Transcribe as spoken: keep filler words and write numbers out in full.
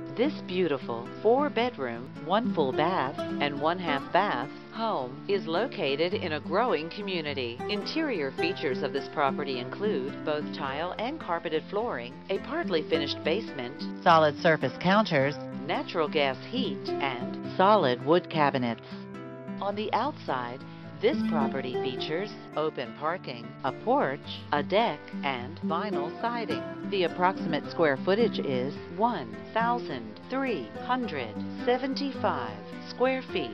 This beautiful four-bedroom, one full bath, and one half bath home is located in a growing community. Interior features of this property include both tile and carpeted flooring, a partly finished basement, solid surface counters, natural gas heat, and solid wood cabinets. On the outside, this property features open parking, a porch, a deck, and vinyl siding. The approximate square footage is one thousand three hundred seventy-five square feet.